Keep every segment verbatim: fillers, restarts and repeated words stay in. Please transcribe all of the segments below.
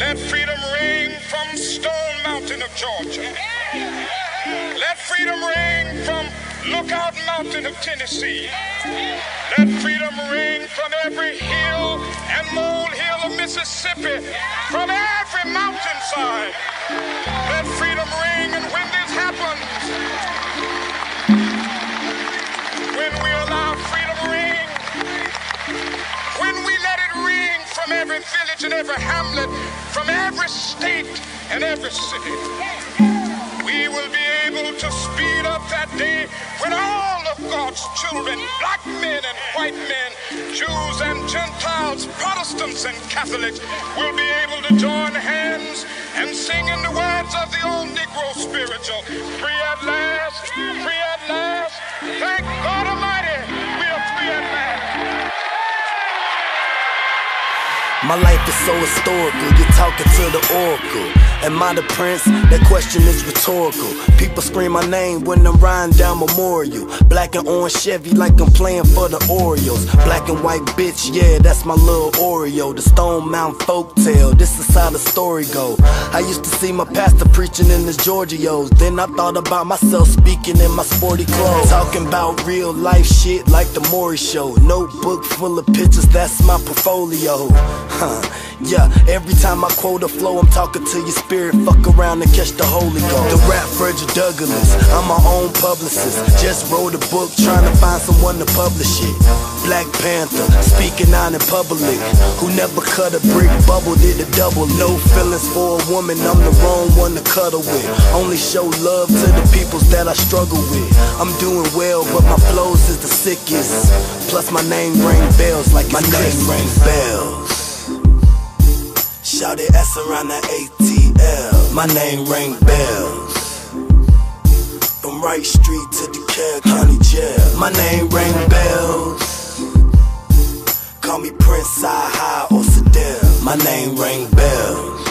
Let freedom ring from Stone Mountain of Georgia. Let freedom ring from Lookout Mountain of Tennessee. Let freedom ring from every hill and molehill of Mississippi, from every mountainside. Let freedom ring, and when this happens, when we allow freedom ring, when we let it ring from every village and every hamlet, from every state and every city, we will be able to speed up that day when all of God's children, black men and white men, Jews and Gentiles, Protestants and Catholics, will be able to join hands and sing in the words of the old Negro spiritual, free at last, free at last, thank God Almighty, we are free at last. My life is so historical, you're talking to the oracle. Am I the prince? That question is rhetorical. People scream my name when I'm riding down Memorial. Black and orange Chevy like I'm playing for the Orioles. Black and white bitch, yeah, that's my little Oreo. The Stone Mountain folktale, this is how the story go. I used to see my pastor preaching in his Giorgios. Then I thought about myself speaking in my sporty clothes. Talking about real life shit like the Maury Show. Notebook full of pictures, that's my portfolio. Huh, yeah, every time I quote a flow, I'm talking to your spirit, fuck around and catch the Holy Ghost. The rap Virgil Douglas, I'm my own publicist. Just wrote a book, trying to find someone to publish it. Black Panther, speaking out in public. Who never cut a brick, bubble did a double. No feelings for a woman, I'm the wrong one to cuddle with. Only show love to the peoples that I struggle with. I'm doing well, but my flows is the sickest. Plus my name ring bells like my name ring bells. Shout it S around the A T L. My name ring bells. From Wright Street to DeKalb County Jail. My name ring bells. Call me Prince, I-Hi or Sadell. My name ring bells.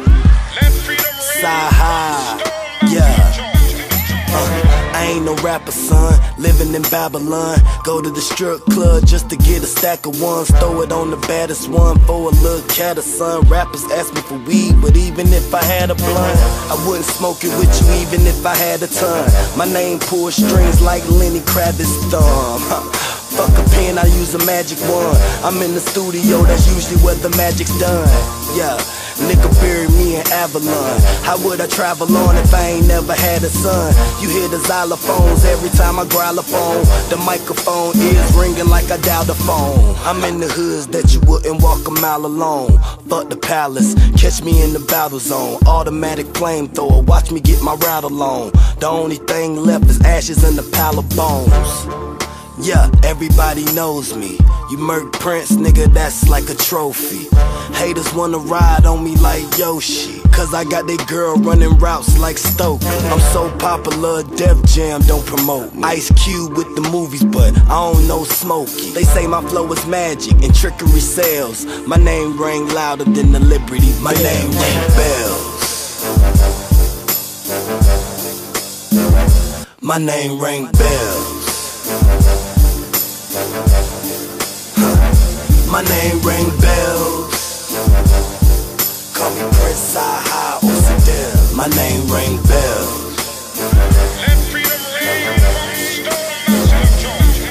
Sci-Hi, yeah. Uh, I ain't no rapper, son, living in Babylon. Go to the strip club just to get a stack of ones. Throw it on the baddest one for a little cat or son. Rappers ask me for weed, but even if I had a blunt, I wouldn't smoke it with you even if I had a ton. My name pulls strings like Lenny Kravitz's thumb. Fuck a pen, I use a magic wand. I'm in the studio, that's usually where the magic's done. Yeah, nigga buried me in Avalon. How would I travel on if I ain't never had a son? You hear the xylophones every time I growl a phone. The microphone is ringing like I dialed the phone. I'm in the hoods that you wouldn't walk a mile alone. Fuck the palace, catch me in the battle zone. Automatic flamethrower, watch me get my rattle on. The only thing left is ashes and a pile of bones. Yeah, everybody knows me. You murk Prince, nigga, that's like a trophy. Haters wanna ride on me like Yoshi, cause I got that girl running routes like Stoke. I'm so popular, Def Jam don't promote me. Ice Cube with the movies, but I don't know Smokey. They say my flow is magic and trickery sells. My name rang louder than the Liberty. My name ring bells. My name ring bells. My name ring bells. Call me Prince, I-Hi or Sadell. My name ring bells. Let freedom ring from Stone Mountain of Georgia.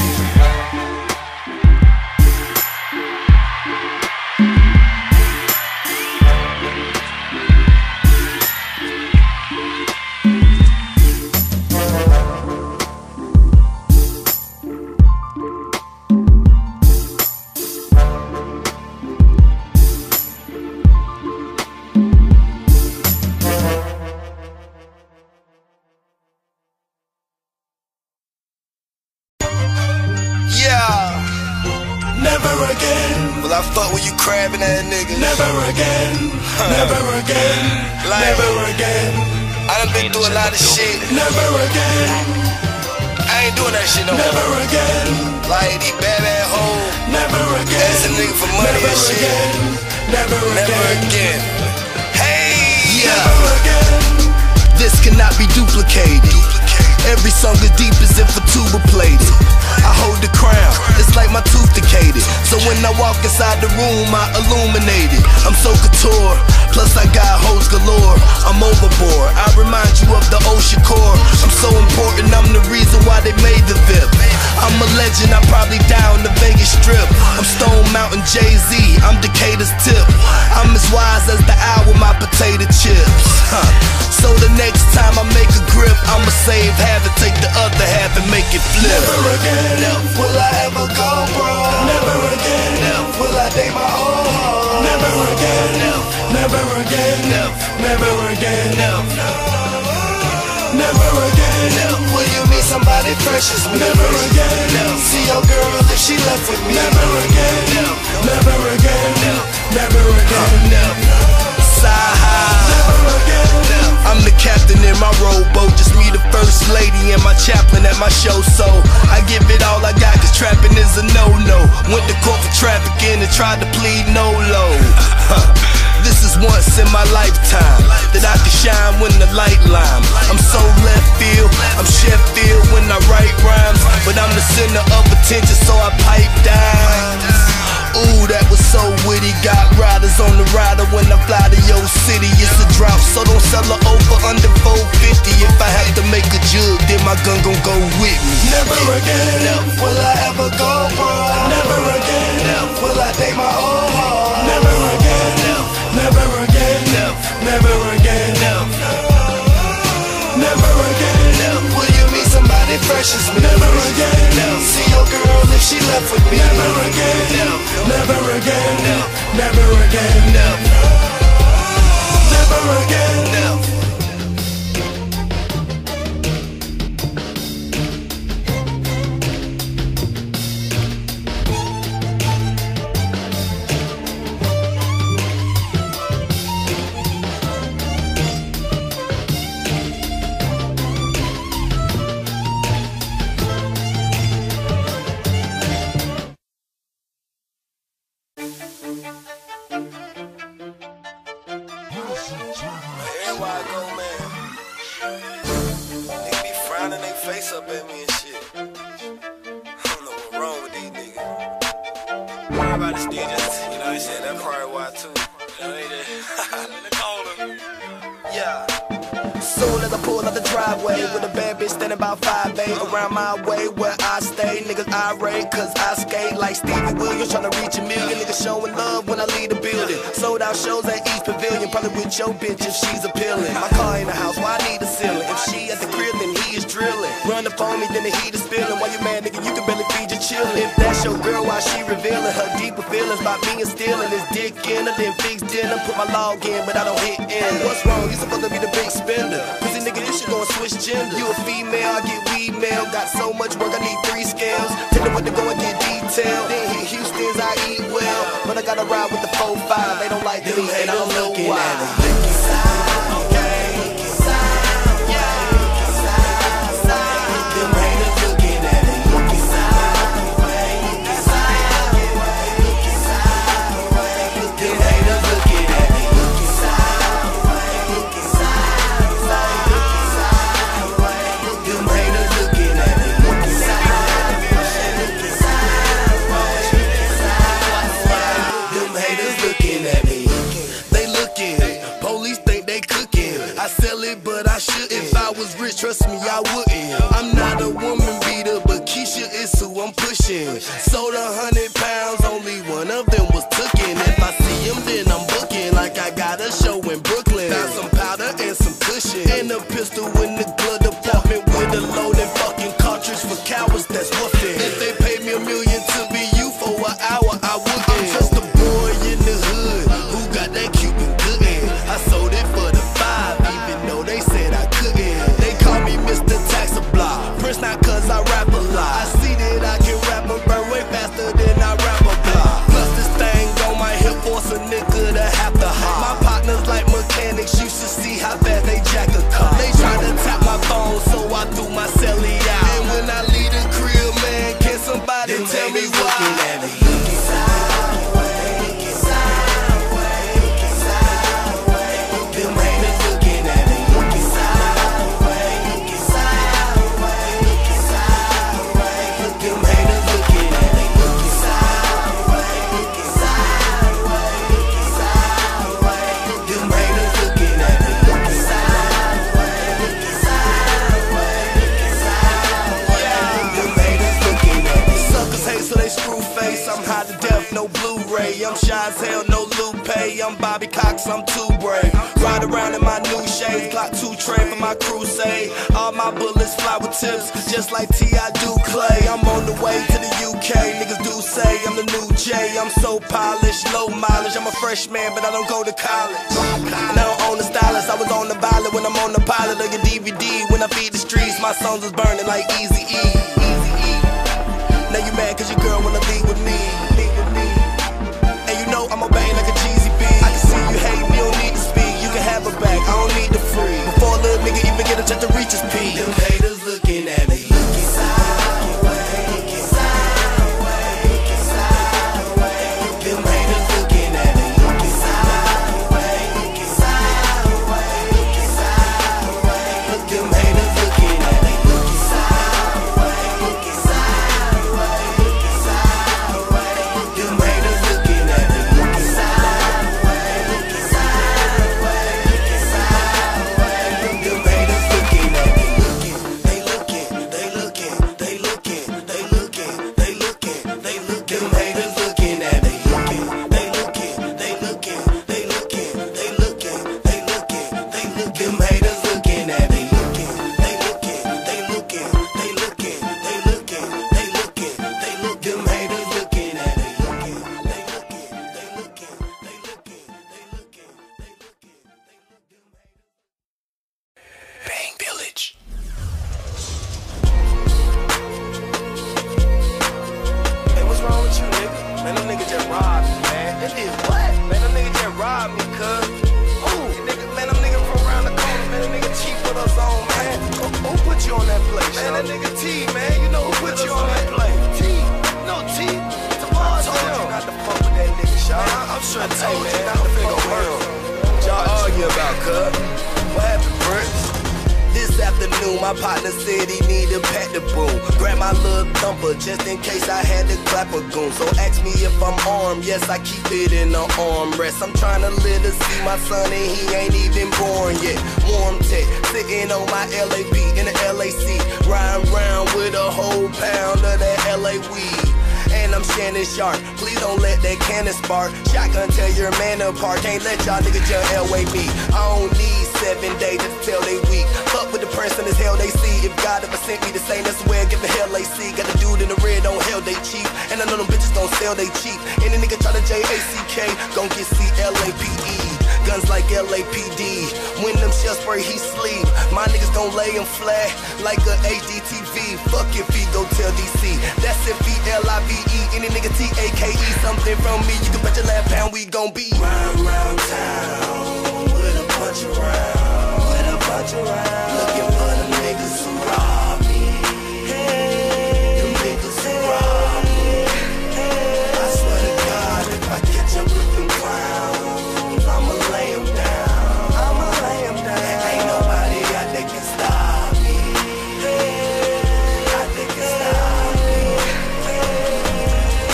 Never again. Will I fuck with you crabbing that nigga? Never again. Never again. Like, never again. I done been through a lot of shit. Never again. I ain't doing that shit no more. Never again. Like these bad bad hoes. Never again. Ask a nigga for money never and shit. Again. Never again. Never again. Hey, yeah. Never again. This cannot be duplicated. Every song is deep as if a tuba played it. I hold the crown, it's like my tooth decayed. So when I walk inside the room, I illuminate it. I'm so couture, plus I got hoes galore. I'm overboard, I remind you of the ocean core. I'm so important, I'm the reason why they made the V I P. I'm a legend, I probably die on the Vegas Strip. I'm Stone Mountain Jay-Z, I'm Decatur's tip. I'm as wise as the owl with my potato chips. Huh. So the next time I make a grip, I'ma save half and take the other half and make it flip. Never again will I ever go broke. Never again will I date my own home. Never again, never again, never again, never again will you meet somebody precious. Never again see your girl if she left with me. Never again, never again, never again. Never again. I'm the captain in my rowboat, just me the first lady and my chaplain at my show. So I give it all I got, cause trapping is a no-no. Went to court for trafficking and tried to plead no-low. This is once in my lifetime that I can shine when the light line. I'm so left field, I'm Sheffield when I write rhymes, but I'm the center of attention, so I pipe dimes. Ooh, that was so witty. Got riders on the rider when I fly to your city. It's a drop, so don't sell her over under four fifty. If I have to make a jug, then my gun gon' go with me. Never again will I ever go broke. Never again will I date my own home. Never again, never again, never again, never again will you meet somebody precious. Never again see your girl if she left with me. Never again, never again, never again, never again. Everywhere I go, man, they be frowning their face up at me and shit. I don't know what's wrong with these niggas. Everybody still just, you know what I'm saying? That's probably why too. You know, they just, yeah. Soon as I pull out the driveway with a bad bitch standing about five eight around my way where I stay, niggas irate cause I skate like Stevie Williams tryna reach a million. Niggas showing love when I leave the building. Sold out shows at East Pavilion, probably with your bitch if she's appealing. My car in the house, why I need a ceiling? If she at the crib, then he is drilling. Run up on me, then the heat is spilling. While you mad, nigga, you can barely feed your chillin'. If that's your girl, why she revealing her deeper feelings about me and stealing his dick in her, then fix dinner. Put my log in, but I don't hit enter. What's wrong? You supposed to be the big spender. Pussy nigga, you should go and switch gender. You a female, I get weed mail. Got so much work, I need three scales. Tell them what to go and get detailed. Then hit Houston's, I eat well. But I gotta ride with the four five. They don't like me, and I don't know why. Trust me, I wouldn't. I'm not a woman beater, but Keisha is who I'm pushing. Sold a hundred pounds, only one of them was tookin'. If I see him, then I'm booking like I got a show in Brooklyn. Found some powder and some cushion, and a pistol in the glove department with a loaded fucking cartridge for cowards that's woofing. If they paid me a million to be you for an hour, I wouldn't. I'm just a boy in the hood who got that Cuban goods. I sold it for the five, even though they said I couldn't. Mister Tax a block, Prince not cause I rap a lot. I see that I can rap and burn way faster than I rap a block. Plus this thing on my hip force a nigga to have to hop. My partners like mechanics, you should see how fast they jack a car. They try to tap my phone, so I threw my celly out. And when I leave the crib, man, can somebody them tell me why? Looking at me. shy as hell, no Lupe. I'm Bobby Cox, I'm too brave. Ride around in my new shades, Glock two tray for my crusade. All my bullets fly with tips, just like T I do Clay. I'm on the way to the U K, niggas do say I'm the new J. I'm so polished, low mileage, I'm a freshman, but I don't go to college. And I don't own the stylist, I was on the violet when I'm on the pilot of your D V D. When I feed the streets, my songs is burning like Eazy-E. Now you mad cause your girl wanna leave with me. And you know I'ma bang like a Jeezy B. I can see you hate me, don't need to speak. You can have her back, I don't need the free. Before a little nigga even get a chance to reach his peak. Them haters looking at me, looking sideways, looking sideways, looking sideways. Them haters looking at me, looking sideways, looking sideways, looking sideways. Look, them haters looking at me, looking sideways, looking sideways, looking sideways. Them haters looking at me, looking sideways, looking sideways, looking sideways. Them haters looking at me, looking, they looking, they looking, they looking, they looking, they looking, they looking. Them haters looking at me, looking, they looking, they looking, they looking, they looking, they looking, they looking. Them haters looking at me, looking, they looking, they looking, they looking, they looking, they looking, they look. Them haters looking at me, looking, they looking, they looking, they looking, they looking, they looking, they look. Bang Village. Hey, what's wrong with you, nigga? Man, them niggas just robbed me, man. They did what? Man, them niggas just robbed me, cuz. Who? Nigga, man, them niggas from around the corner, man. Them niggas cheap with us on, man. Who, who put you on that place, man? That nigga T, man. You know who put you on that place? T. No, T. Tomorrow, I told you not to fuck with that nigga, Sean. I'm sure I told you not to fuck with him. What y'all argue about, cuz? What happened, Prince? This afternoon, my partner said he needed pat the boom. Grab my little thumper just in case I had to clap a goon. So ask me if I'm armed, yes, I keep it in the armrest. I'm trying to live to see my son and he ain't even born yet. Warm tech, sitting on my L A P in the L A C. Riding round with a whole pound of that L A weed. And I'm Shannon Sharp, please don't let that cannon spark. Shotgun tell your man apart, can't let y'all niggas just L-way me. I don't need seven days to tell they weak. Fuck with the prince and his hell they see. If God ever sent me to say that's where give the hell they see. Got a dude in the red on hell they cheap. And I know them bitches don't sell they cheap. Any nigga try to J A C K, gon' get C L A P E. Guns like L A P D. When them shells spray, he sleep. My niggas gon' lay him flat like a H D T V. Fuck if he go tell D C. That's if he L I V E. Any nigga T A K E. Something from me, you can bet your last pound we gon' be. Round, round town with a bunch of rounds. With a bunch of rounds. Looking for them niggas who rob me. Hey, them niggas who rob me. Hey, I swear to God, if I catch up with them clowns, I'ma lay him down. I'ma lay him down. Ain't nobody out there can stop me. Hey, out there can stop me. Hey,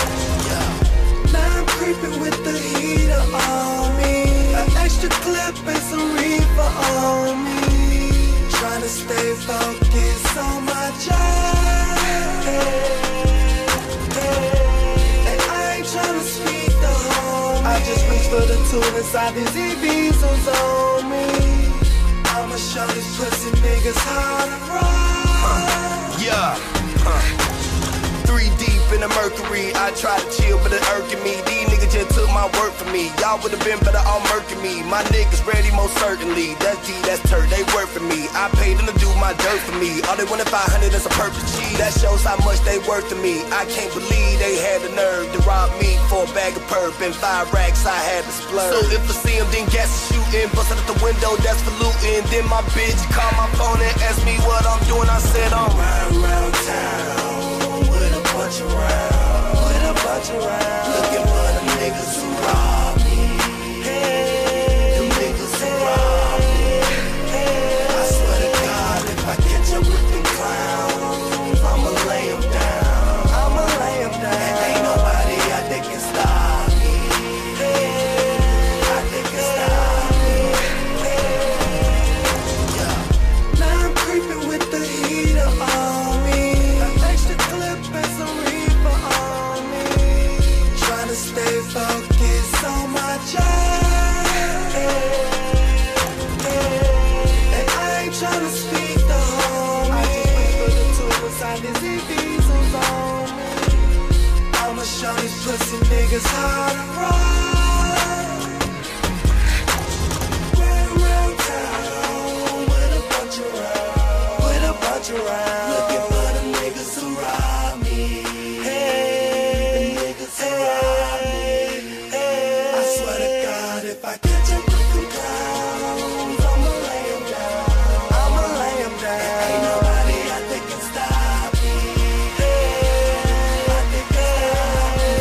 yeah. Now I'm creeping with the heater on me. An extra clip and some reefer on me. Trying to stay focused on my job. Hey, hey. And I ain't trying to speak the home. I just reach for the tool inside these E Vs who's on me. I'ma show these pussy niggas how to ride. Yeah. Huh. Three deep in the Mercury. I try to chill, but it irking me. These niggas just took my work from me. Y'all would've been better off murking me. My niggas ready, most certainly. That's D, that's turd, they work for me. I paid them to do my dirt for me. All they wanted five hundred, that's a purpose cheese. That shows how much they worth to me. I can't believe they had the nerve to rob me for a bag of perp and five racks I had to splurge. So if I see him, then guess shooting. Busted at the window, that's for looting. Then my bitch called my phone and asked me what I'm doing. I said I'm riding around town with a bunch of rounds. With a bunch of rounds. Looking for them niggas who rob me. Hey, them niggas who rob me. Hey, I swear to God, if I catch up with them clowns, I'ma lay them down. I'ma lay them down. Ain't nobody out there can stop me. Hey, out there can stop me. Hey, yeah. Now I'm creeping with the heater on me. An extra clip and some reefer on me. Trying to stay focused niggas hard to ride. Right around town with a bunch of rounds, with a bunch of rounds. Looking for the niggas to rob me. Hey, the niggas to rob me. Hey, I swear to God, if I catch up with them clowns, I'ma lay 'em down. I'ma lay 'em down. Ain't nobody out there can stop me. Hey, I think they stop me.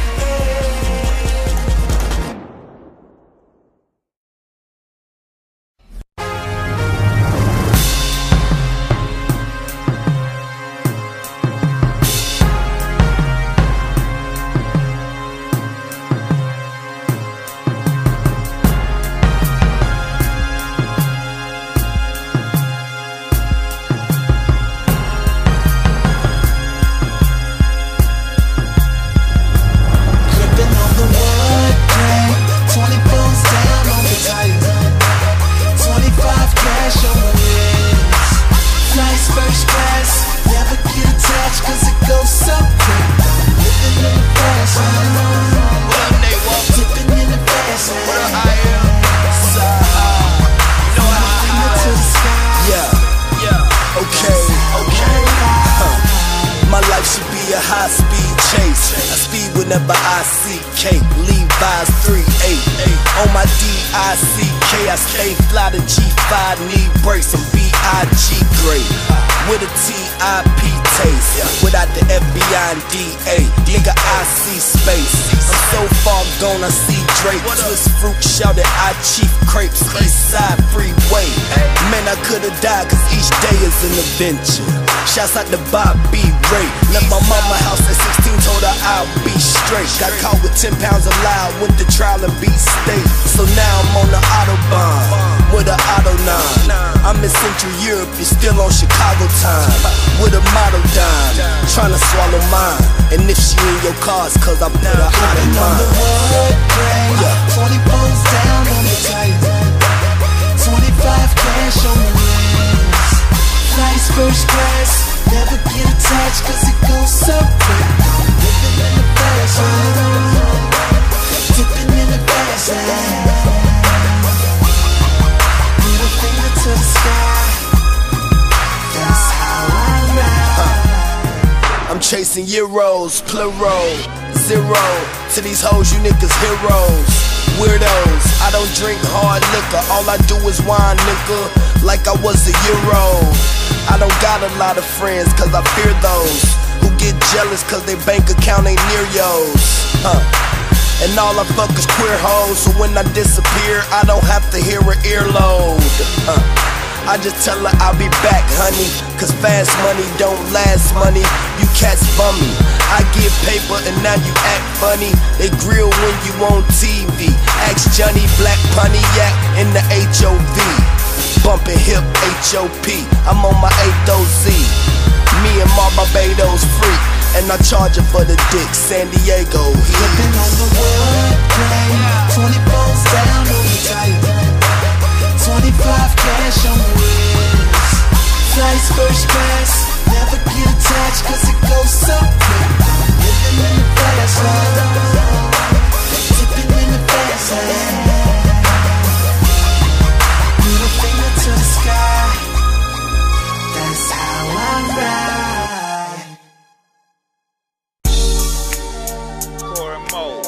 Clipping on the wood grain, twenty-four down on the tire, twenty-five cash on the wrist. Flights first class, never get attached cause it goes so quick. Living in the fast lane, dipping in the fast lane. Finger to the sky. Yeah, yeah, okay, okay. Huh. My life should be a high-speed chase. I speed whenever I see cake. Levi's three eight. On my D I C K, I stay fly to G five, need brakes. I'm B I G grade with a T I P taste. Without the F B I and D A, nigga, I see space. I'm so far gone, I see Drake. Twist fruit, shouted I chief crepes. East side freeway. Man, I could've died, cause each day is an adventure. Shouts out to Bobby Ray. Left my mama house at sixteen, told her I'll be straight. Got caught with ten pounds of lie, went to trial and beat state. So now I'm on the Autobahn with an Auto nine. I'm in Central Europe, you're still on Chicago time. With a model dime, tryna swallow mine. And if she in your cars, cause I put her out of mine. Yeah. twenty-fours down on the tire, twenty-five cash on the wrist. Flights first class, never get attached cause it goes so quick. Living in the fast lane, dipping in the fast lane. Middle finger to the sky, that's how I ride. I'm chasing euros, plural, zero. To these hoes, you niggas heroes, weirdos. I don't drink hard liquor, all I do is wine, nigga, like I was a euro. I don't got a lot of friends, cause I fear those who get jealous cause their bank account ain't near yours. Huh. And all I fuck is queer hoes, so when I disappear, I don't have to hear an earlobe. Huh. I just tell her I'll be back, honey, cause fast money don't last money. You cats bummy, I get paper and now you act funny. They grill when you on T V. Ask Johnny Black Pontiac in the H O V. Bumpin' hip H O P, I'm on my eighth O Z. Me and my Barbados freak, and I charge her for the dick, San Diego heat. Flipping on the wood grain, twenty-fours down on the tire, twenty-five cash on the wrist. Flights first class, never get attached cause it goes so quick. Living in the fast lane, dipping in the fast lane. Middle finger to the sky, that's how I ride. Corey Mo.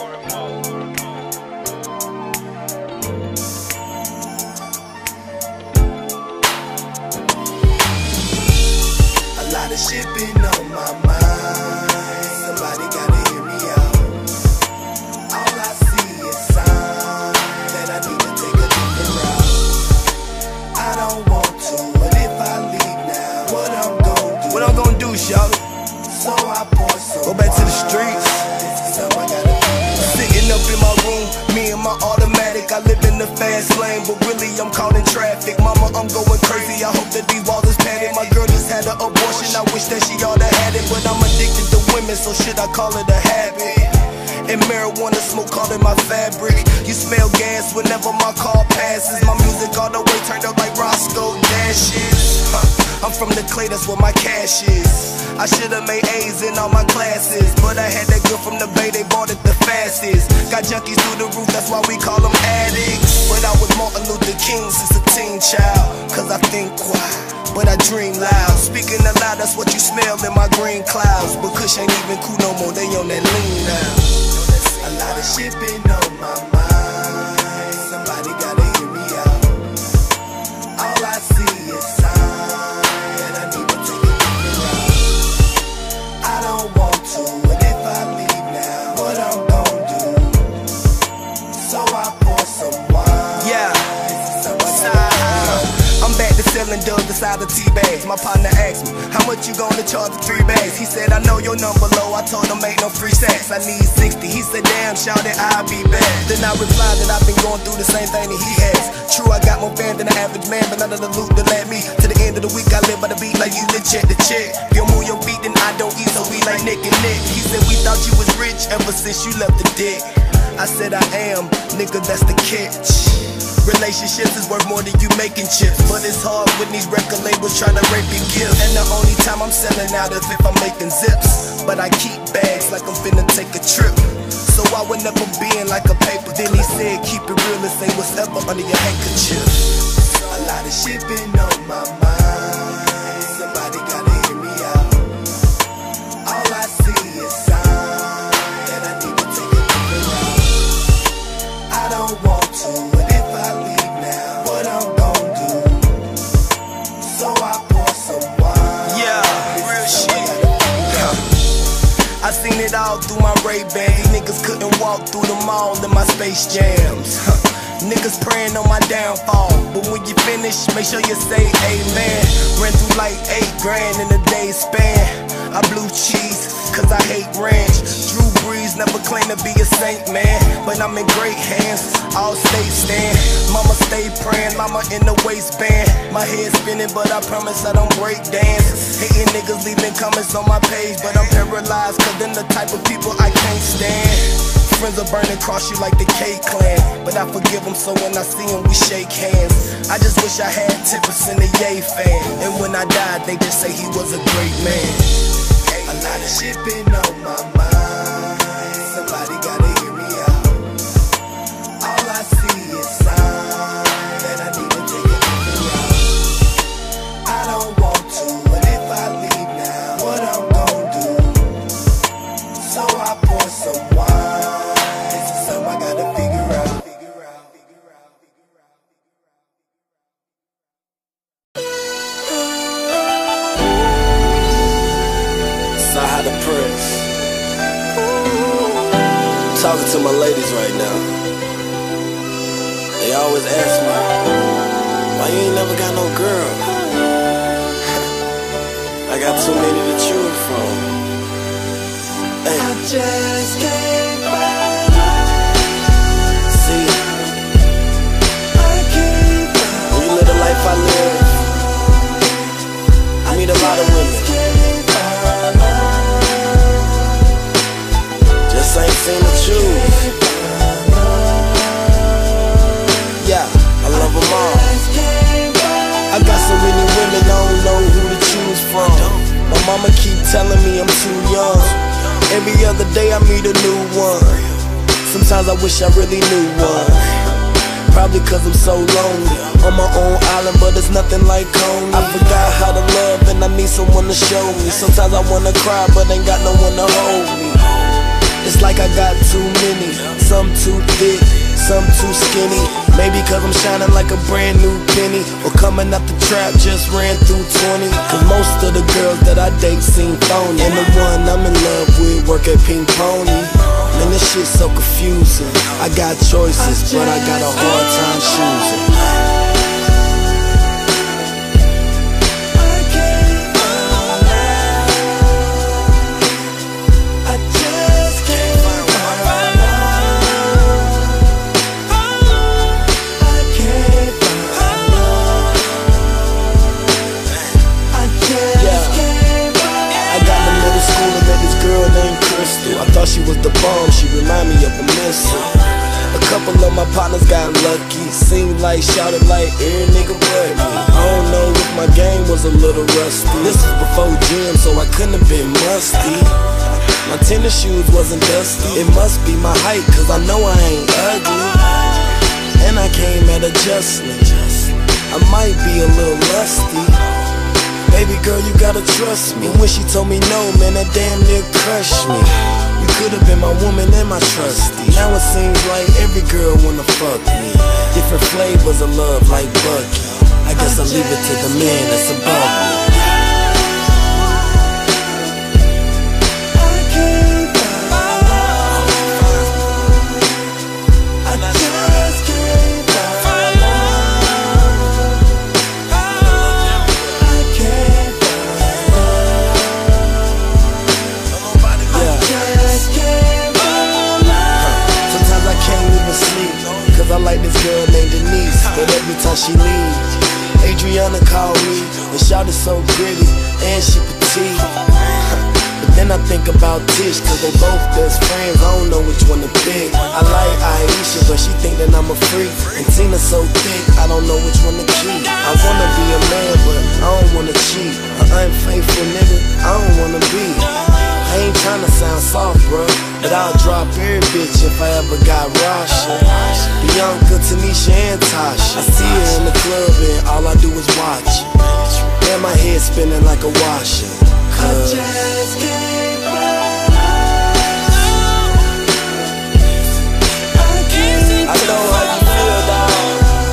A lot of shit been on my mind. Somebody gotta hear me out. All I see is signs that I need to take a different route. I don't want to, but if I leave now, what I'm gon' do? What I'm gonna do, y'all? So I pour some Go back to the wine. streets. This is something I gotta do. Sitting up in my room, me and my automatic. I live in the fast lane, but really I'm caught in traffic. Mama, I'm going crazy. I hope that these walls is padded. My girl just had an abortion. I wish that she oughta had it, but I'm addicted to women, so should I call it a habit? And marijuana smoke all in my fabric. You smell gas whenever my car passes. My music all the way turned up like Roscoe Dashes. Huh. I'm from the clay, that's where my cash is. I should've made A's in all my classes, but I had that girl from the Bay, they bought it the fastest. Got junkies through the roof, that's why we call them addicts. But I was Martin Luther King since a teen child, cause I think quiet, but I dream loud. Speaking aloud, that's what you smell in my green clouds. But Kush ain't even cool no more, they on that lean now. A lot of shit been on my mind, somebody gotta hear me out. All I see is sign, and I need to take it around. I don't want to, and if I leave now, what I'm gon' do? So I pour some wine. Yeah, I'm back to selling dubs inside of tea bags. My partner asked me, how much you gonna charge for three bags? He said, I know your number low. I told him ain't no free sex, I need sixty. He said, damn, shout it, I'll be back. Then I replied that I've been going through the same thing that he has. True, I got more fans than the average man, but none of the loot that led me to the end of the week. I live by the beat like you live check to check. If you move your feet, then I don't eat, so we like Nick and Nick. He said, we thought you was rich ever since you left the dick. I said, I am, nigga, that's the catch. Relationships is worth more than you making chips, but it's hard when these record labels try to rape your gift. And the only time I'm selling out is if I'm making zips. But I keep bags like I'm finna take a trip, so I would never be in like a paper. Then he said, keep it real and say what's up under your handkerchief. A lot of shit been on my mind, somebody gotta hear me out. All I see is sign, and I need to take it around. I don't want to, and if I leave now, what I'm gon' do? So I pour some wine. Yeah, real shit. I seen it all through my Ray-Ban. These niggas couldn't walk through the mall in my Space Jams. Niggas praying on my downfall, but when you finish, make sure you say amen. Ran through like eight grand in a day's span. I blew cheese, cause I hate ranch. Drew Brees never claimed to be a saint, man, but I'm in great hands, all state stand. Mama stay praying, mama in the waistband. My head spinning, but I promise I don't break dance. Hating niggas leaving comments on my page, but I'm paralyzed, cause them the type of people I can't stand. Friends are burning across you like the K-Clan, but I forgive them, so when I see them we shake hands. I just wish I had ten percent of Ye fan, and when I died they just say he was a great man. A lot of shit been on my mind, somebody gotta hear me out. All I see is sign, and I need to take it around. I don't want to, but if I leave now, what I'm gon' do? So I pour some wine. I gotta figure out. Saha the Prince. Talking to my ladies right now. They always ask me, why you ain't never got no girl? I got too many to choose from. Hey. I just can't find. Life I live, I meet a lot of women, just ain't seen the truth. Yeah, I love them all. I got so many women, I don't know who to choose from. My mama keep telling me I'm too young. Every other day I meet a new one. Sometimes I wish I really knew one. Probably cause I'm so lonely, on my own island, but it's nothing like home. I forgot how to love and I need someone to show me. Sometimes I wanna cry but ain't got no one to hold me. It's like I got too many, some too thick, some too skinny. Maybe cause I'm shining like a brand new penny, or coming up the trap just ran through twenty. Cause most of the girls that I date seem phony, and the one I'm in love with work at Pink Pony. Man, this shit's so confusing. I got choices, but I got a hard time choosing. She was the bomb, she remind me of a missile. A couple couple of my partners got lucky. Seemed like shouted like every nigga but me. I don't know if my game was a little rusty. This was before gym, so I couldn't have been musty. My tennis shoes wasn't dusty. It must be my height, cause I know I ain't ugly. And I came at adjustment. I might be a little lusty. Baby girl, you gotta trust me. When she told me no, man, that damn near crushed me. You could've been my woman and my trusty. Now it seems like every girl wanna fuck me. Different flavors of love like Bucky. I guess I'll leave it to the man that's above me. I like this girl named Denise, but every time she leaves, Adriana called me and shouted so pretty, and she petite. But then I think about Tish, cause they both best friends, I don't know which one to pick. I like Aisha, but she think that I'm a freak, and Tina's so thick, I don't know which one to keep. I wanna be a man, but I don't wanna cheat. An unfaithful nigga, I don't wanna be. I ain't tryna sound soft, bro, but I'll drop every bitch if I ever got Rasha. Bianca, Tanisha, and Tasha. I see her in the club and all I do is watch. And my head spinning like a washer. I just can't find. I know how you feel, dog.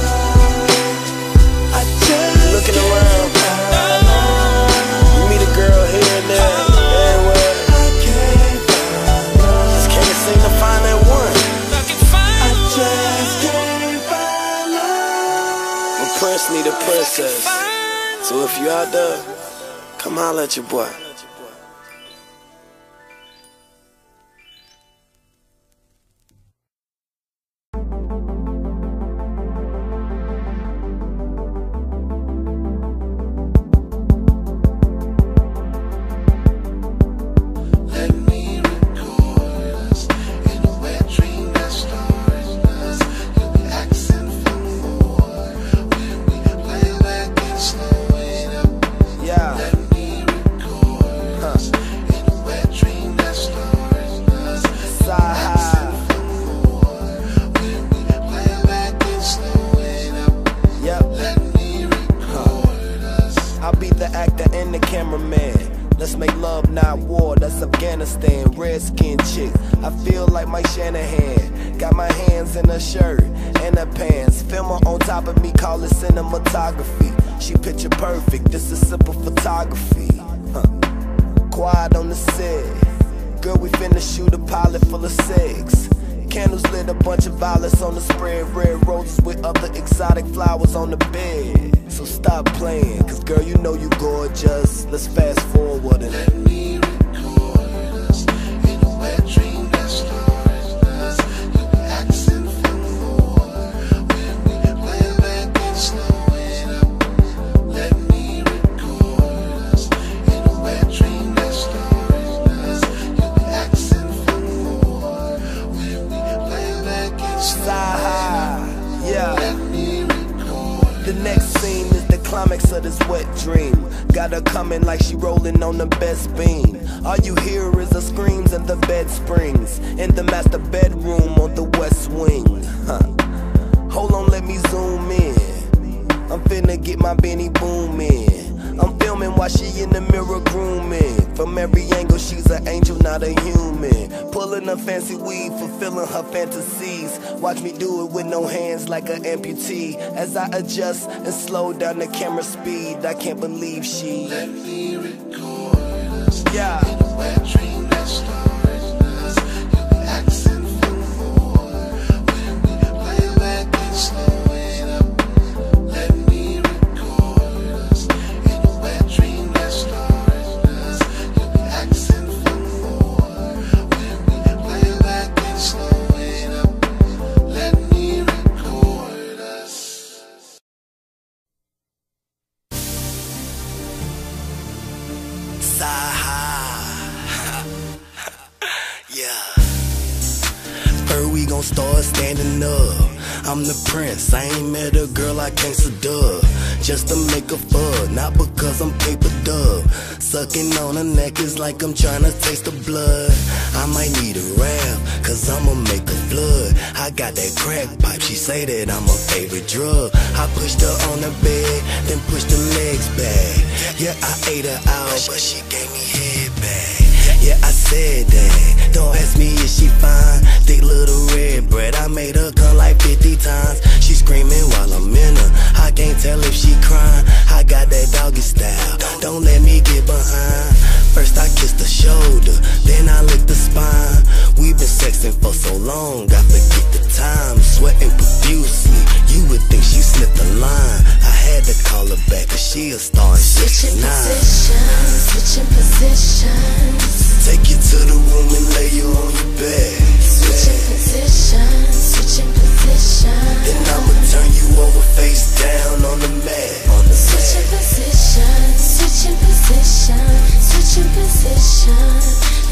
I just looking around. You meet a girl here and there. Prince need a princess, so if you out there, come holler at your boy. Watch me do it with no hands like an amputee. As I adjust and slow down the camera speed, I can't believe she let me record us. Yeah. In a wet dream that started us. You'll be asking for more when we play back and slow it up. Let me record us. In a wet dream that started us. You'll be asking for more when we play back and slow it up. Saha. start standing up. I'm the prince, I ain't met a girl I can't seduce. Just to make a fuck, not because I'm paper dub. Sucking on her neck is like I'm tryna taste the blood. I might need a rap, cause I'ma make her blood. I got that crack pipe, she say that I'm her favorite drug. I pushed her on the bed, then pushed her legs back. Yeah, I ate her out, but she gave me head back. Yeah, I said that. Don't ask me if she fine. Thick little red bread, I made her come like fifty times. She screaming while I'm in her, I can't tell if she crying. I got that doggy style, don't let me get behind. First I kissed the shoulder, then I licked the spine. We've been sexing for so long, I forget the time. Sweating profusely, you would think she slipped the line. I had to call her back, cause she a star in Switching sixty-nine. positions, switching positions. Take you to the room and lay you on your bed. Switching positions, switching positions. Then I'ma turn you over face down on the mat. On the Switching mat. positions, switching positions, switching positions.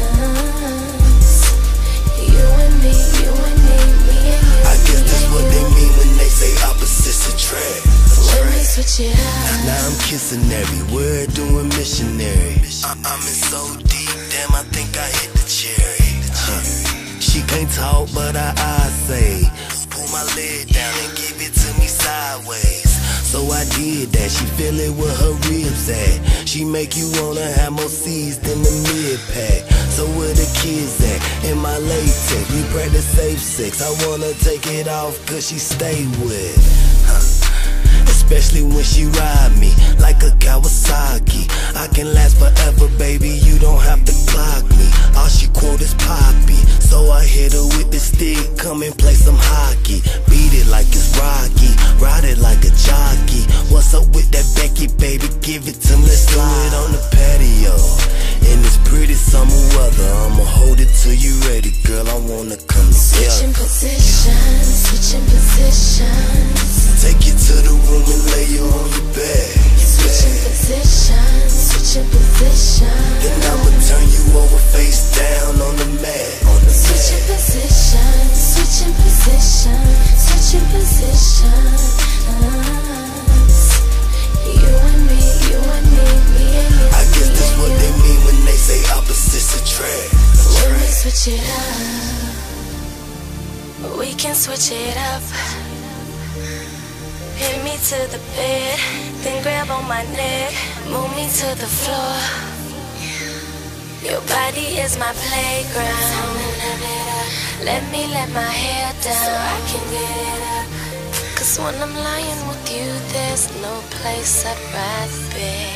You and me, you and me, me and you. I guess me that's and what you. they mean when they say opposites attract. When we switch it up. Now I'm kissing every word, doing missionary. I I'm in so deep, damn, I think I hit the cherry. Uh, she can't talk, but her eyes say, pull my leg down and give it to me sideways. So I did that, she feel it where her ribs at. She make you wanna have more C's than the mid-pack. So where the kids at? In my latex, we practice safe sex. I wanna take it off cause she stay with. Huh. Especially when she ride me like a Kawasaki. I can last forever, baby, you don't have to clock me. All she quote is Poppy, so I hit her with the stick. Come and play some hockey. Beat it like it's Rocky, ride it like a jockey. What's up with that Becky, baby? Give it to me, let's do it on the patio. In this pretty summer weather, I'ma hold it till you ready, girl, I wanna come Switching together. positions, switching positions. Take you to the room and lay you on your bed. Switching positions, switching positions. Then I'ma turn you over face down on the mat. On the Switching mat. positions, switching positions, switching positions. You and me, you and me, me and you. I guess me that's and what you. they mean when they say opposites attract. When we switch it up, we can switch it up. Hit me to the bed, then grab on my neck, move me to the floor. Your body is my playground. Let me let my hair down so I can get it up. Cause when I'm lying with you, there's no place I'd rather be.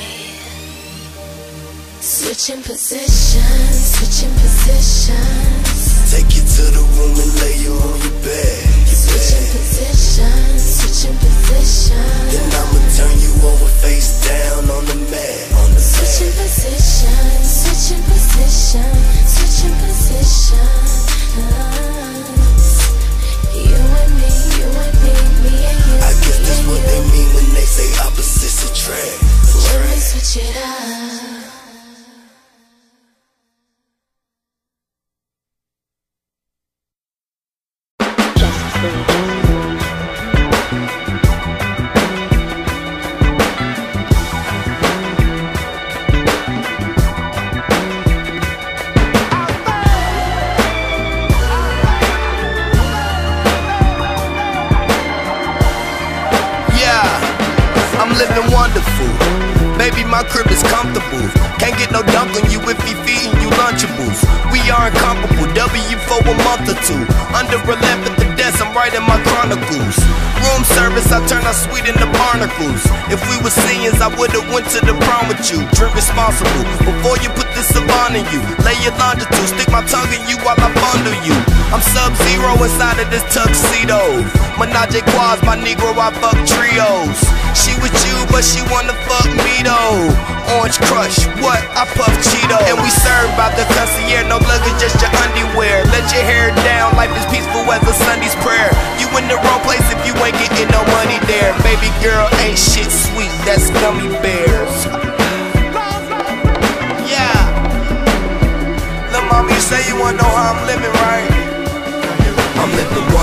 Switching positions, switching positions. Take you to the room and lay you on your bed. Switching positions, switching positions. Then I'ma turn you over face down on the mat. On the Switching mat. positions, switching positions, switching positions. You and me, you and me, me and you. I guess me that's and what you. they mean when they say opposites attract. When we switch it up. Living wonderful. Baby, my crib is comfortable. Can't get no dunk on you if he feeding you Lunchables. We are incomparable, W for a month or two. Under eleven at the desk, I'm writing my chronicles. Room service, I turn out sweet into barnacles. If we were seniors, I would've went to the prom with you. Drink responsible, before you put this savant in you. Lay your longitude, stick my tongue in you while I fondle you. I'm sub-zero inside of this tuxedo. Menage a trois, my Negro, I fuck trios. She with you, but she wanna fuck me though. Orange Crush, what? I puff Cheeto. And we serve by the concierge, no luggage, just your underwear. Let your hair down, life is peaceful as a Sunday's prayer. You in the wrong place if you ain't getting no money there. Baby girl, ain't shit sweet, that's gummy bears. Yeah. Lil' mama, you say you wanna know how I'm living, right? I'm living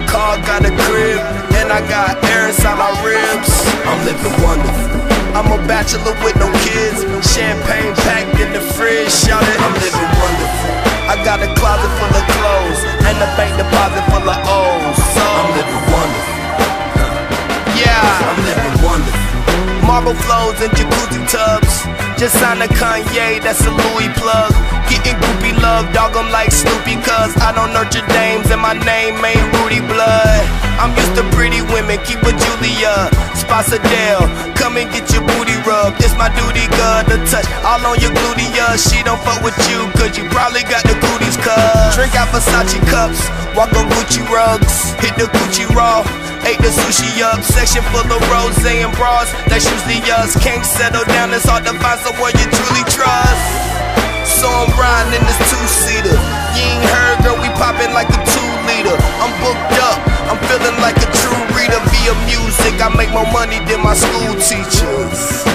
car, got a crib, and I got air inside my ribs. I'm living wonderful. I'm a bachelor with no kids, champagne packed in the fridge, shout it. I'm living wonderful. I got a closet full of clothes and a bank deposit full of O's. So I'm living wonderful. Yeah, I'm living wonderful. Marble flows and jacuzzi tubs. Just signed a Kanye, that's a Louis plug. Getting groupie love, dog, I'm like Snoopy, cause I don't nurture dames and my name ain't Rudy Blood. I'm used to pretty women, keep a Julia, Sposadale, come and get your booty rubbed. It's my duty, girl, to touch all on your gluteus. She don't fuck with you, cause you probably got the cooties, cuz drink out Versace cups, walk on Gucci rugs, hit the Gucci raw, ate the sushi up, section full of rose and bras, that's usually us. Can't settle down, it's hard to find someone you truly trust. So I'm riding in this two-seater. You ain't heard, girl, we poppin' like a two-liter. I'm booked up, I'm feeling like a true reader. Via music, I make more money than my school teachers.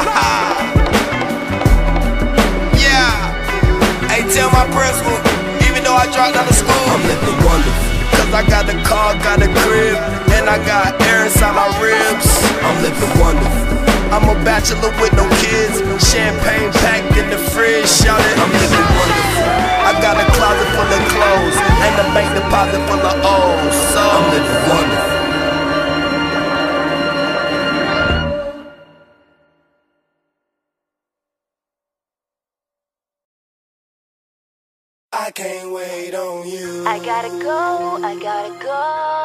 Yeah. Hey, tell my principal, even though I dropped out of school, I'm living wonderful. Cause I got a car, got a crib, and I got air inside my ribs. I'm living wonderful. I'm a bachelor with no kids, champagne packed in the fridge, shout it. I'm living wonderful. I got a closet full of clothes and a bank deposit full of O's. So I'm living wonderful. I can't wait on you. I gotta go, I gotta go.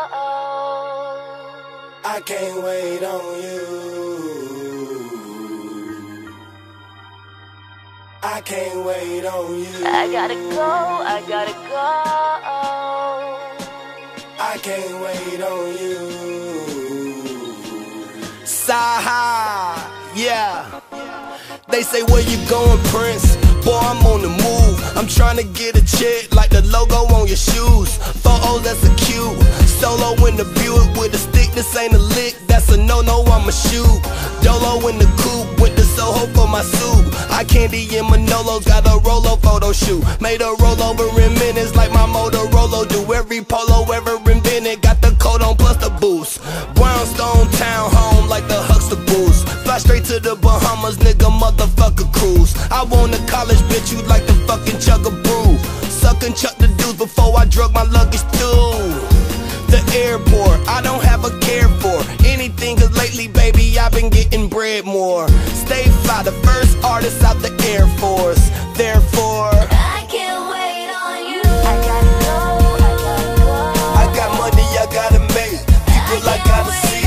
I can't wait on you. I can't wait on you. I gotta go, I gotta go. I can't wait on you. Saha, yeah. They say, where you going, Prince? Boy, I'm on the move. I'm trying to get a check like the logo on your shoes. Photos, that's a cute. Solo in the Buick with a stick, this ain't a lick. That's a no-no, I'ma shoot. Dolo in the coupe with the Soho for my suit. I candy in Manolos, got a Rolo photo shoot. Made a rollover in minutes like my Motorola do. Every polo ever invented, got the coat on plus the boost. Brownstone town home like the Huxtables. Fly straight to the Bahamas, nigga, motherfucker cruise. I want a college bitch, you like to fucking chug a brew. Suck and chuck the dudes before I drug my luggage through the airport. I don't have a care for anything, cause lately, baby, I've been getting bread more. Stay fly, the first artist out the Air Force. Therefore, I can't wait on you. I gotta go, I gotta go. I got money I gotta make, people I, I gotta see.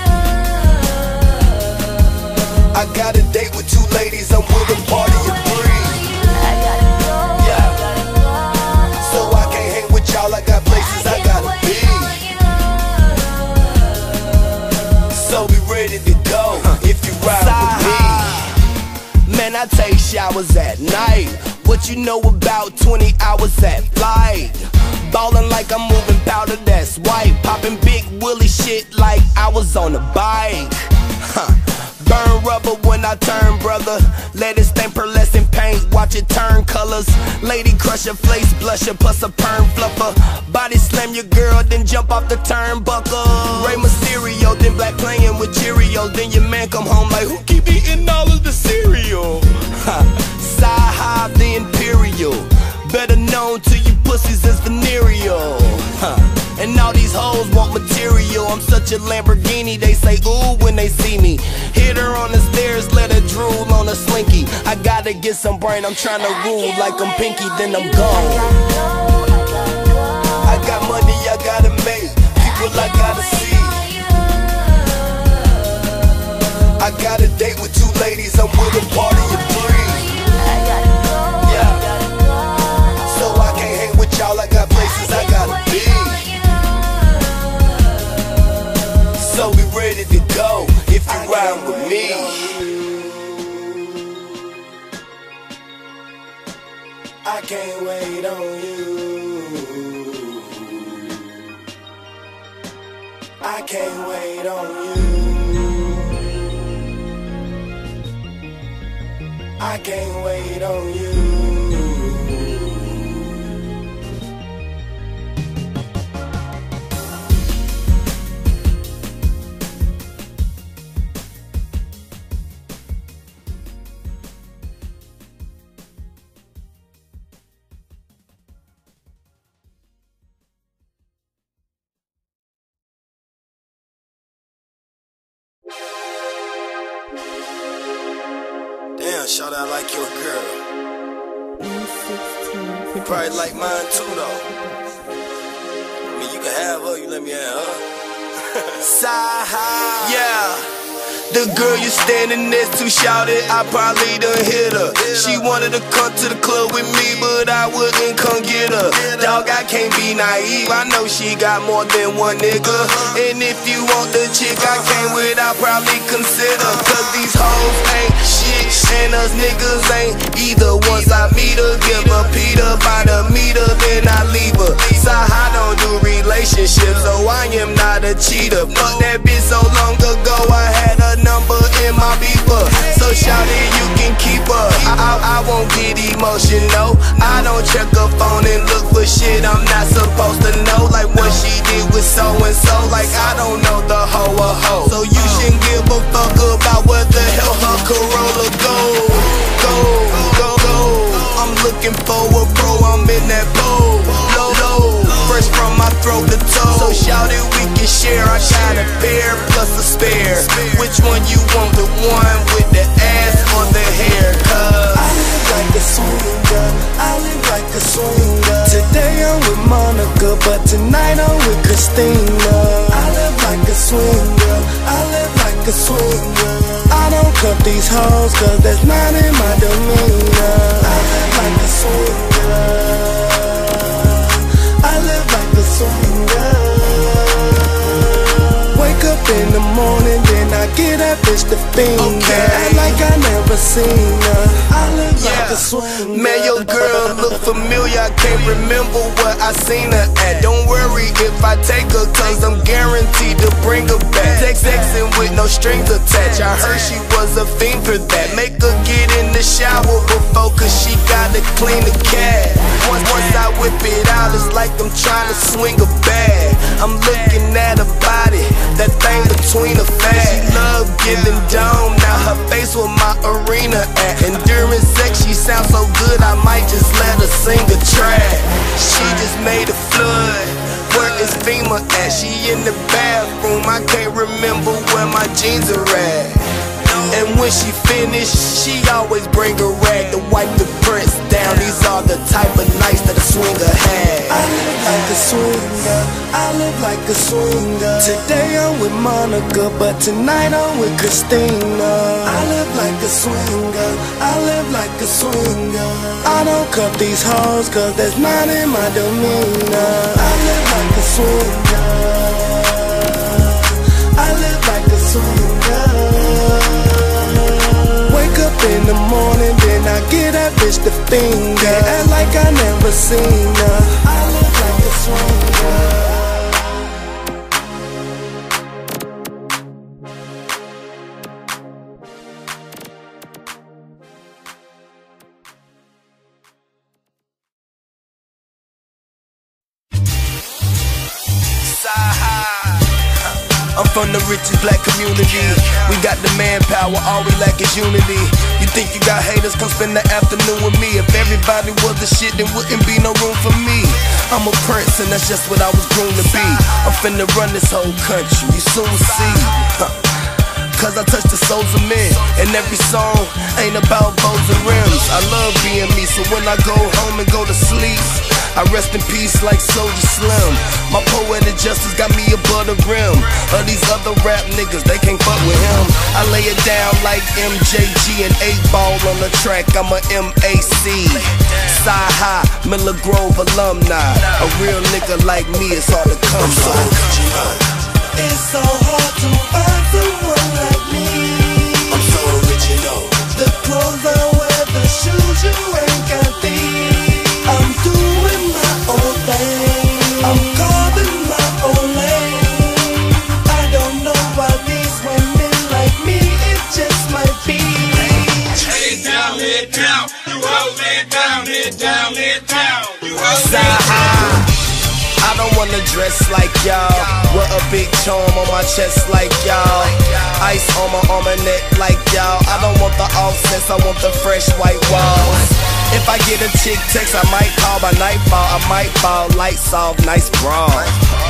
I got a date with two ladies, I'm with a party of three. I gotta go, yeah. I gotta go. So I can't hang with y'all, I got places I, I gotta be. So be ready to go if you ride with me. Man, I take showers at night. What you know about twenty hours at flight? Ballin' like I'm moving powder that's white. Poppin' big willy shit like I was on a bike. Huh. Burn rubber when I turn, brother. Let it stain pearlescent paint, watch it turn colors. Lady crusher, face blusher, plus a perm fluffer. Body slam your girl, then jump off the turnbuckle. Ray Mysterio, then black playing with Cheerios. Then your man come home like, who keep eating all of the cereal? Saha, the Imperial, better known to you pussies as venereal. And all these hoes want material. I'm such a Lamborghini, they say ooh when they see me. Hit her on the stairs, let her drool on a slinky. I gotta get some brain, I'm trying to rule like I'm Pinky, then I'm gone. I got money I gotta make, people I gotta see. I got a date with two ladies, I'm with a party of three. Yeah. So I can't hang with y'all, I got places I gotta be. So be ready to go if you ride with me. I can't wait on you. I can't wait on you. I can't wait on you. Damn, shout out like your girl. You probably like mine too, though. I mean, you can have her, you let me have her. Side, yeah. The girl you standing next to shouted, I probably done hit her. She wanted to come to the club with me, but I wouldn't come get her. Dog, I can't be naive, I know she got more than one nigga. And if you want the chick I came with, I'll probably consider. Cause these hoes ain't shit, and us niggas ain't either. Once I meet her, give her Peter by the meter, then I leave her. So I don't do relationships, so I am not a cheater. Fuck that bitch so long ago, I had a number in my beeper. So shout it, you can keep her. I, I, I won't get emotional. I don't check her phone and look for shit I'm not supposed to know. Like what she did with so and so. Like I don't know the hoe or hoe. So you shouldn't give a fuck about what the hell her Corolla go. Go, go, go. I'm looking for a bro, I'm in that bowl. Low, low, fresh from my throat to toe. So shout it, we can share. I got a pair plus a spare. Which one you want, the one with the ass or the hair? Cause I live like a swinger, I live like a swinger. Today I'm with Monica, but tonight I'm with Christina. I live like a swinger, I live like a swinger. I don't cut these hoes cause that's not in my demeanor. I live like a swinger, I live like a swinger. Wake up in the morning, then I get that bitch the finger. Okay. Act like I never seen her. I live yeah. like a swinger. Man, your girl look familiar, I can't remember what I seen her at. Don't worry if I take her, cause I'm guaranteed to bring her back. Text texting with no strings attached, I heard she was a fiend for that. Make her get in the shower before, cause she gotta clean the cat. Once, once I whip it out, it's like I'm trying to swing a bag. I'm looking at her body, that thing between her fat. She love giving dome, now her face where my arena at. And during sex she sounds so good, I might just let her sing a track. She just made a flood, where is FEMA at? She in the bathroom, I can't remember where my jeans are at. And when she finished, she always bring a rag to wipe the prints down. These are the type of nights that a swinger had. I live like a swinger, I live like a swinger. Today I'm with Monica, but tonight I'm with Christina. I live like a swinger, I live like a swinger. I don't cut these hoes cause that's not in my demeanor. I live like a swinger, I live like a swinger. Wake up in the morning, then I get that bitch the finger. Act like I never seen her. I live like a swinger. I'm from the richest black community. We got the manpower, all we lack is unity. You think you got haters, come spend the afternoon with me. If everybody was the shit, then wouldn't be no room for me. I'm a prince and that's just what I was groomed to be. I'm finna run this whole country, you soon see. Huh. Cause I touch the souls of men, and every song ain't about bows and rims. I love being me, so when I go home and go to sleep, I rest in peace like Soulja Slim. My poetic justice got me above the rim of these other rap niggas, they can't fuck with him. I lay it down like M J G and eight ball on the track, I'm a M A C. Side high, Miller Grove alumni. A real nigga like me, it's hard to come by. It's so hard to find someone like me. I'm so original. The clothes I wear, the shoes you ain't got these. I'm doing my own thing, I'm carving my own lane. I don't know why these women like me, it just might be. Head down, head down, you hold it down, head down, head down, you hold it down. I don't wanna dress like y'all, with a big charm on my chest like y'all, ice on my arm and neck like y'all. I don't want the offsets, I want the fresh white walls. If I get a chick text, I might call by nightfall, I might fall, lights off, nice bra.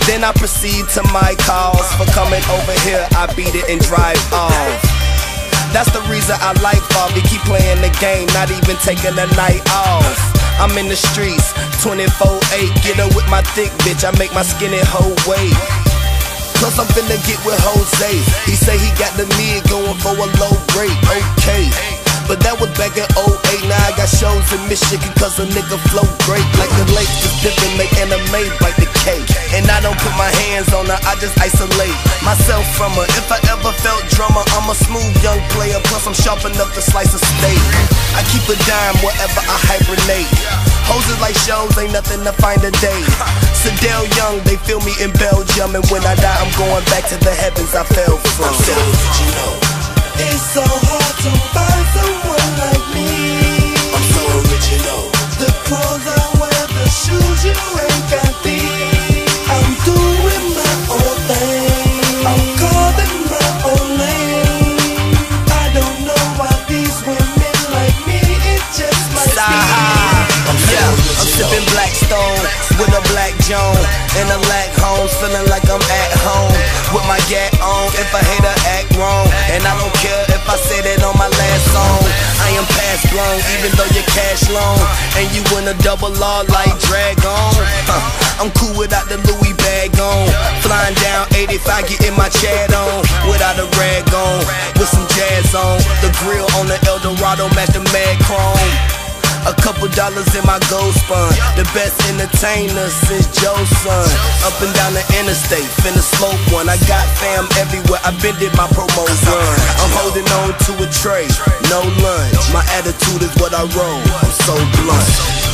Then I proceed to my cause. For coming over here, I beat it and drive off. That's the reason I like Bobby. Keep playing the game, not even taking a night off. I'm in the streets, twenty-four eight. Get her with my thick bitch, I make my skinny hoe wait. Plus I'm finna get with Jose. He say he got the mid going for a low rate, okay. But that was back in oh eight, now I got shows in Michigan cause a nigga flow great. Like the lake is dipping, make anime bite the cake. And I don't put my hands on her, I just isolate myself from her. If I ever felt drummer, I'm a smooth young player. Plus I'm sharp enough to slice a steak. I keep a dime wherever I hibernate. Hoses like shows, ain't nothing to find a day. Sedell Young, they feel me in Belgium. And when I die, I'm going back to the heavens I fell from. I'm so original. It's so hard to find someone like me. I'm so original. The clothes I wear, the shoes you ain't got these. I'm doing my own thing. I'm carving my own lane. I don't know why these women like me. It just might be. I'm yeah, I'm sipping Blackstone with a black Joan in a lack home, feeling like I'm at home with my gat on. If I hate her, act wrong, and I don't care if I say that on my last song. I am past blown, even though you're cash loan, and you in a double law like Dragon. Huh. I'm cool without the Louis bag on, flying down eighty-five, getting my Chad on, without a rag on, with some jazz on. The grill on the Eldorado match the Mad Chrome. A couple dollars in my gold spun. The best entertainer since Joe's son. Up and down the interstate, finna smoke one. I got fam everywhere, I been did my promo run. I'm holding on to a tray, no lunch. My attitude is what I roll, I'm so blunt.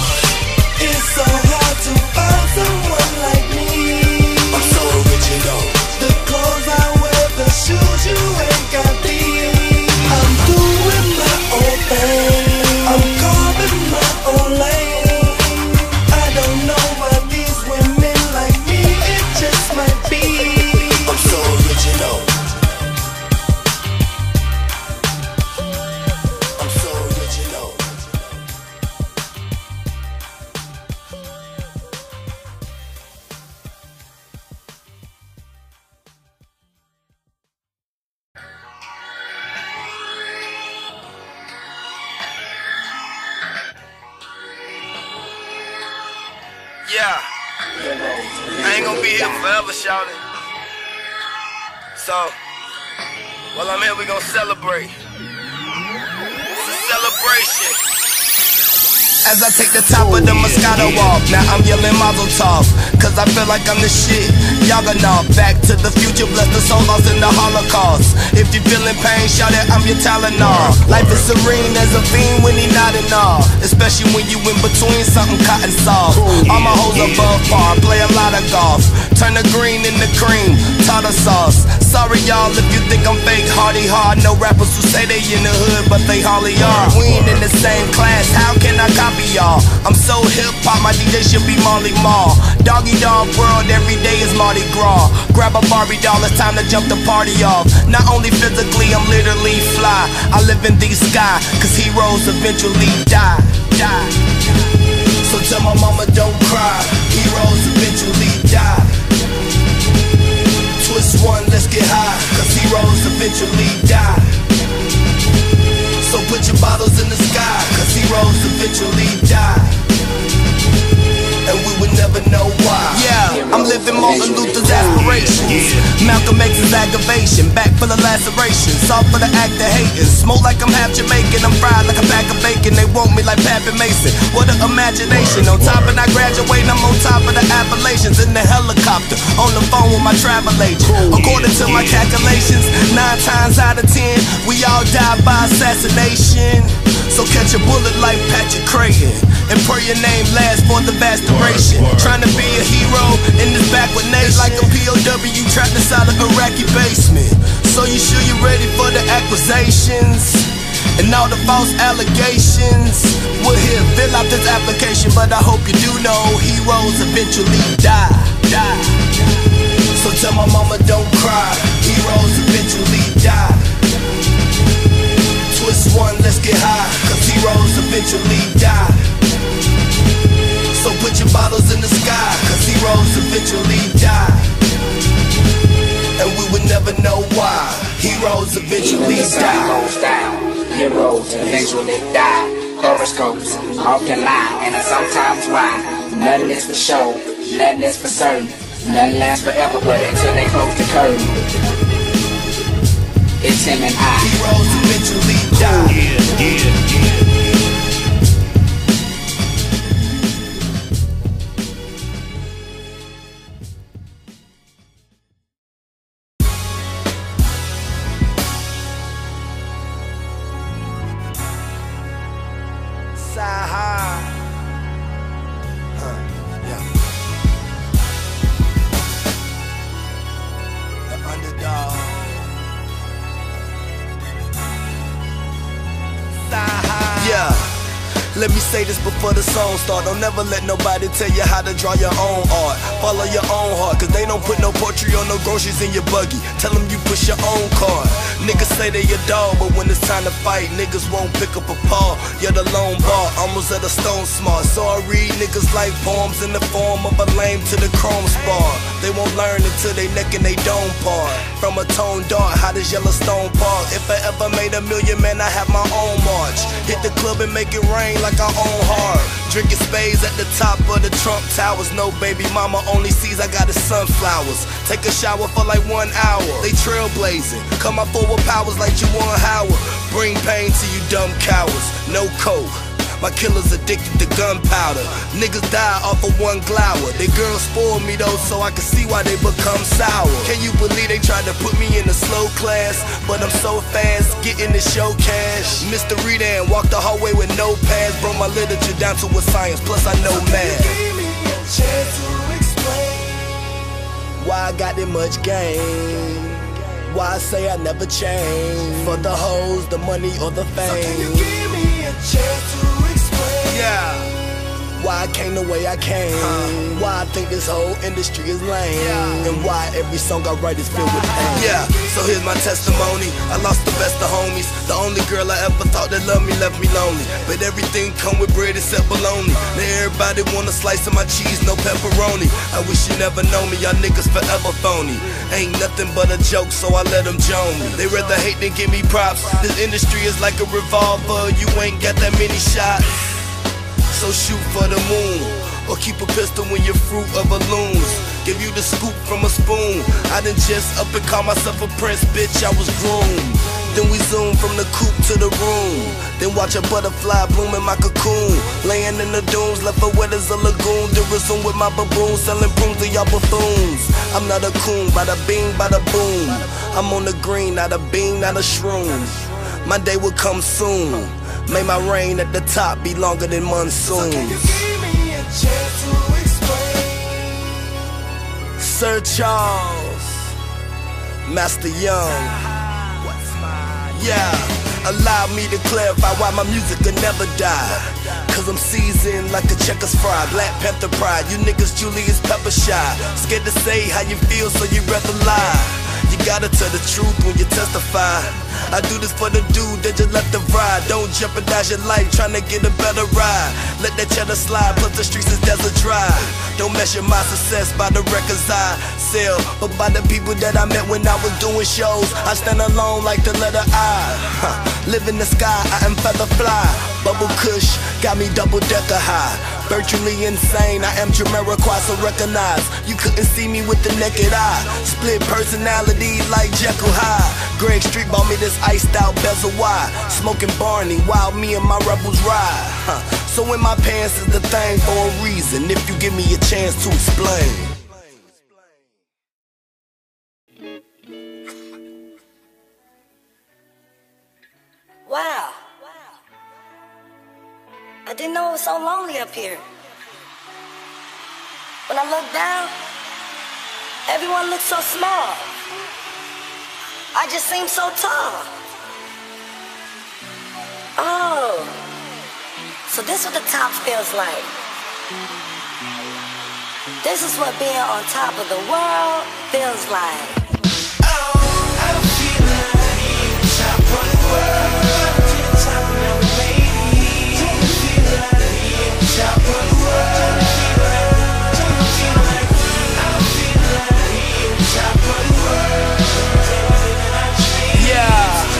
It's so hard to find someone like me. I'm so original. The clothes I wear, the shoes you ain't got these. I'm doing my own thing. I'm carving my own lane. I don't know why these women like me. It just might be. I'm so original. I'm so original. Yeah, I ain't gonna be here forever, shouting. So, while I'm here, we gonna celebrate. It's a celebration. As I take the top of the Moscato off, now I'm yelling Mazel Tov, cause I feel like I'm the shit. Y'all gonna know. Back to the future, bless the soul lost in the Holocaust. If you feeling pain, shout it, I'm your Tylenol. Life is serene as a fiend when he nodding off, especially when you in between something cotton soft. All my hoes above par, play a lot of golf. Turn the green into cream, tartar sauce. Sorry y'all if you think I'm fake, hardy hard. No rappers who say they in the hood, but they hardly are. We ain't in the same class, how can I copy y'all? I'm so hip-hop, my D J should be Marley Marl. Doggy dog world, every day is Mardi Gras. Grab a Barbie doll, it's time to jump the party off. Not only physically, I'm literally fly. I live in the sky, cause heroes eventually die, die. So tell my mama don't cry, heroes eventually die. Twist one, let's get high, cause heroes eventually die. So put your bottles in the sky, cause heroes eventually die. And we would never know why. Yeah, I'm living Martin Luther's aspirations, Malcolm X's aggravation, back for the laceration, soft for the act of hating. Smoke like I'm half Jamaican, I'm fried like a pack of bacon. They want me like Pappy Mason, what an imagination. On top and I graduate, I'm on top of the Appalachians. In the helicopter, on the phone with my travel agent. According to my calculations, nine times out of ten, we all die by assassination. So catch a bullet like Patrick Creighton, and pray your name lasts for the vast duration. Trying to be a hero in this backward nation, like a P O W trapped inside an Iraqi basement. So you sure you're ready for the accusations and all the false allegations? We're here, fill out this application, but I hope you do know heroes eventually die, die. So tell my mama don't cry, heroes eventually die. Twist one, let's get high, cause heroes eventually die. So put your bottles in the sky, cause heroes eventually die. eventually the sun die. goes down, heroes eventually die. Horoscopes often lie, and it's sometimes why. Nothing is for show, nothing is for certain. Nothing lasts forever, but until they close the curtain. It's him and I. Heroes eventually die. Yeah, yeah, yeah. Let me say this before the song start. Don't never let nobody tell you how to draw your own art. Follow your own heart, cause they don't put no poetry or no groceries in your buggy. Tell them you push your own card. Niggas say they your dog, but when it's time to fight, niggas won't pick up a paw. You're the lone bar, almost at a stone smart. So I read niggas like poems in the form of a lame to the chrome spar. They won't learn until they neck and they dome part. From a tone dart, hot as Yellowstone Park. If I ever made a million, man, I have my own march. Hit the club and make it rain like I own hard. Drinking spades at the top of the Trump Towers. No baby mama only sees I got his sunflowers. Take a shower for like one hour. They trailblazing, come out forward powers like Juwan Howard. Bring pain to you dumb cowards. No coke. My killer's addicted to gunpowder. Niggas die off of one glower. They girls spoil me though, so I can see why they become sour. Can you believe they tried to put me in a slow class? But I'm so fast, getting the show cash. Mister Redan walked the hallway with no pads. Broke my literature down to a science, plus I know math. Give me a chance to explain why I got that much game. Why I say I never change. For the hoes, the money, or the fame. So can you give me a chance to explain? Yeah. Why I came the way I came. uh, Why I think this whole industry is lame. yeah. And why every song I write is filled with pain. Yeah, so here's my testimony. I lost the best of homies. The only girl I ever thought that loved me left me lonely. But everything come with bread except bologna. Now everybody want a slice of my cheese, no pepperoni. I wish you never know me, y'all niggas forever phony. Ain't nothing but a joke, so I let them join me. They rather hate than give me props. This industry is like a revolver, you ain't got that many shots. So shoot for the moon, or keep a pistol when you're fruit of balloons. Give you the scoop from a spoon. I done just up and call myself a prince, bitch, I was groomed. Then we zoom from the coop to the room. Then watch a butterfly bloom in my cocoon. Laying in the dunes, left for wet as a lagoon. Then resume with my baboon, selling brooms to y'all buffoons. I'm not a coon, bada bing, bada boom. I'm on the green, not a bean, not a shroom. My day will come soon. May my reign at the top be longer than monsoon. So can you give me a chance to explain? Sir Charles, Master Young. Yeah, allow me to clarify why my music could never die. Cause I'm seasoned like a Checkers fry. Black Panther pride, you niggas Julius Pepper shy. Scared to say how you feel, so you rather lie. You gotta tell the truth when you testify. I do this for the dude that just left the ride. Don't jeopardize your life trying to get a better ride. Let that cheddar slide, plus the streets is desert dry. Don't measure my success by the records I sell, but by the people that I met when I was doing shows. I stand alone like the letter I. Huh. Live in the sky, I am feather fly. Bubble Kush got me double decker high. Virtually insane, I am Jamiroquai, so recognize you couldn't see me with the naked eye. Split personality like Jekyll Hyde. Greg Street bought me this iced out bezel wide. Smoking Barney while me and my rebels ride. Huh. So in my pants is the thing for a reason. If you give me a chance to explain. Wow. I didn't know it was so lonely up here. When I look down, everyone looks so small. I just seem so tall. Oh, so this is what the top feels like. This is what being on top of the world feels like. I don't feel like being top of the world. Top of the lady. Don't feel like being top of the world. Don't feel like, I don't feel like being top of the world. Yeah.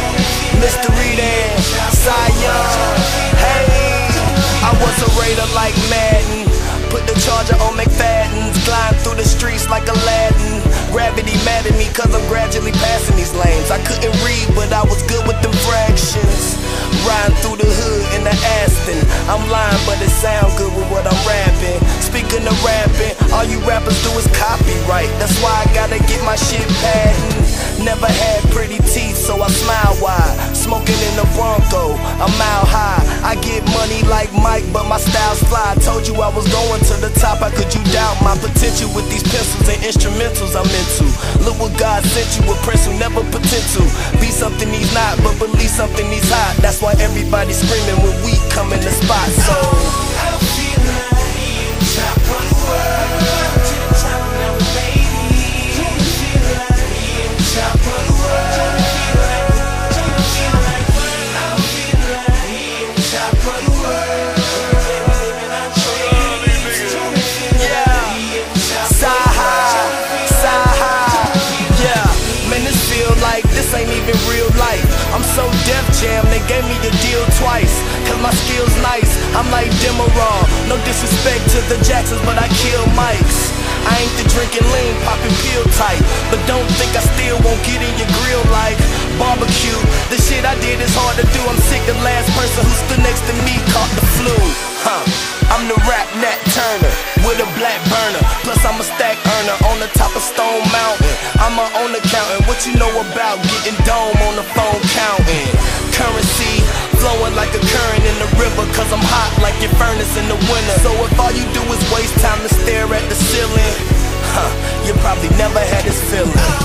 Obliterator like Madden. Put the charger on McFadden's. Glide through the streets like Aladdin. Gravity mad at me cause I'm gradually passing these lanes. I couldn't read but I was good with them fractions. Riding through the hood in the Aston. I'm lying but it sound good with what I'm rapping. Speaking of rapping, all you rappers do is copyright. That's why I gotta get my shit patent. Never had pretty teeth so I smile wide. Smoking in the Bronco, I'm mile high. I get money like Mike but my style's fly. Told you I was going to the top, how could you doubt my potential with these pencils and instrumentals I'm into? Look what God sent you, a prince who never pretend to be something he's not, but believe something he's hot. That's why everybody's screaming when we come in the spot. So I feel like top of the world, to the top now, baby. I feel like top of the world. I feel like, I feel like top of the world. Ain't even real life. I'm so Def Jam, they gave me the deal twice. Cause my skills nice, I'm like Demerol. No disrespect to the Jacksons, but I kill mics. I ain't the drinking lean, popping pill type. But don't think I still won't get in your grill like barbecue. The shit I did is hard to do. I'm sick, the last person who stood next to me caught the flu. Huh, I'm the rap Nat Turner with a black burner. Plus I'm a stack earner on the top of Stone Mountain. I'm my own accountant. What you know about getting dome on the phone counting? Currency flowing like a current in the river. Cause I'm hot like your furnace in the winter. So if all you do is waste time to stare at the ceiling, huh, you probably never had this feeling.